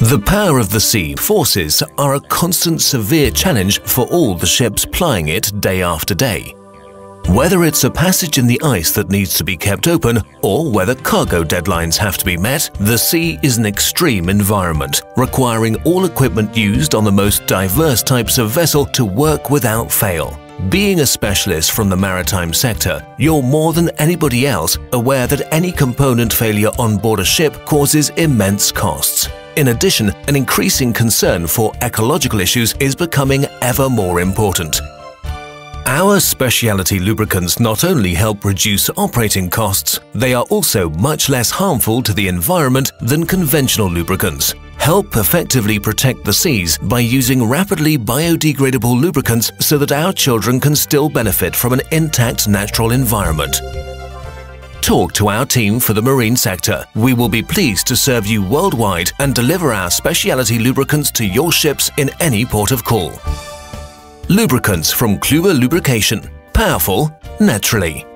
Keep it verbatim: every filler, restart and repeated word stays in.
The power of the sea forces are a constant severe challenge for all the ships plying it day after day. Whether it's a passage in the ice that needs to be kept open or whether cargo deadlines have to be met, the sea is an extreme environment, requiring all equipment used on the most diverse types of vessel to work without fail. Being a specialist from the maritime sector, you're more than anybody else aware that any component failure on board a ship causes immense costs. In addition, an increasing concern for ecological issues is becoming ever more important. Our specialty lubricants not only help reduce operating costs, they are also much less harmful to the environment than conventional lubricants. Help effectively protect the seas by using rapidly biodegradable lubricants so that our children can still benefit from an intact natural environment. Talk to our team for the marine sector. We will be pleased to serve you worldwide and deliver our specialty lubricants to your ships in any port of call. Lubricants from Klüber Lubrication. Powerful, naturally.